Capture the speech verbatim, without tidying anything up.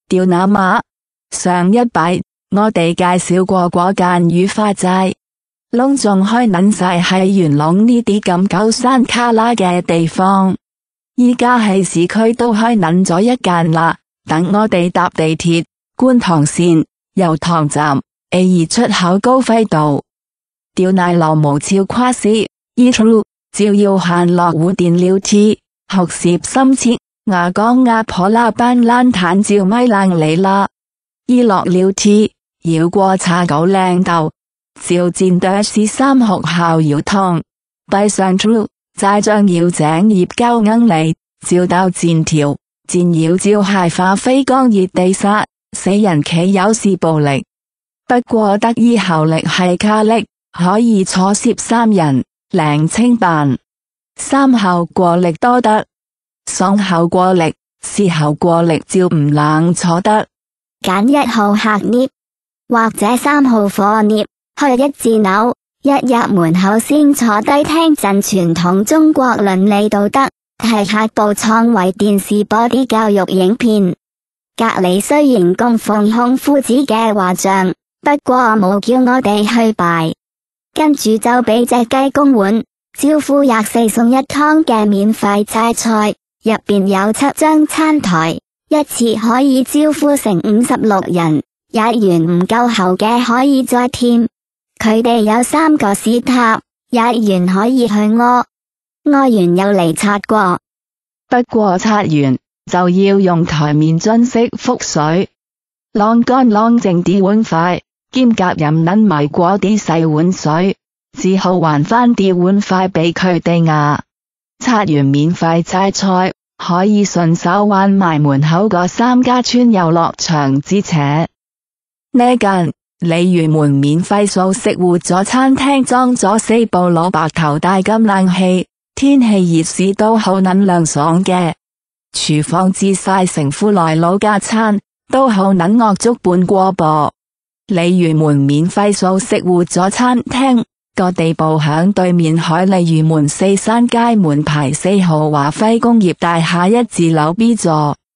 掉那馬。上一擺我哋介紹過嗰間愉快齋，隆重開撚晒喺元朗呢啲咁狗山卡拉嘅地方，依家喺市區都開撚咗一間啦。等我哋搭地鐵觀塘線油塘站 A 二出口高輝道，掉奶樓無超跨市 E True 照耀行落湖電了 T 學攝深切牙江壓婆啦班爛炭照咪冷嚟啦。依落了 T 繞過茶九嶺道照戰對市三學校繞通閉上 True 齋將繞井葉鳩硬嚟照到戰條戰繞照鞋化飛江熱地殺死人企有事暴力，不過得意效力係卡力可以坐攝三人靚清辦三後過力多得雙後過力四後過力照唔冷坐得。 揀一號客 lift 或者三號貨 lift 去一字樓，一入門口先坐低聽陣傳統中國倫理道德係客部創維電視播啲教育影片。隔籬雖然供奉孔夫子嘅畫像，不過冇叫我哋去拜。跟住就俾隻雞公碗招呼廿四餸一湯嘅免費齋菜，入邊有七張餐台。一次可以招呼成五十六人，日元唔夠喉嘅可以再添。佢哋有三個屎塔，日元可以去屙，屙完又嚟刷過。 不過刷完就要用台面樽式覆水，晾乾晾淨啲碗筷，兼夾飲撚埋過啲細碗水，只好還返啲碗筷俾佢哋呀。刷完免費齋菜。可以順手玩埋門口個三家村遊樂場之且。呢間鯉魚門免費素食活咗餐廳裝咗四部蘿蔔頭大金冷氣，天氣熱時都好撚涼爽嘅。廚房自晒成副來老家餐，都好撚惡足半過噃。鯉魚門免費素食活咗餐廳。個地步響對面海鯉魚門四山街門牌四號華輝工業大廈一字樓 B 座。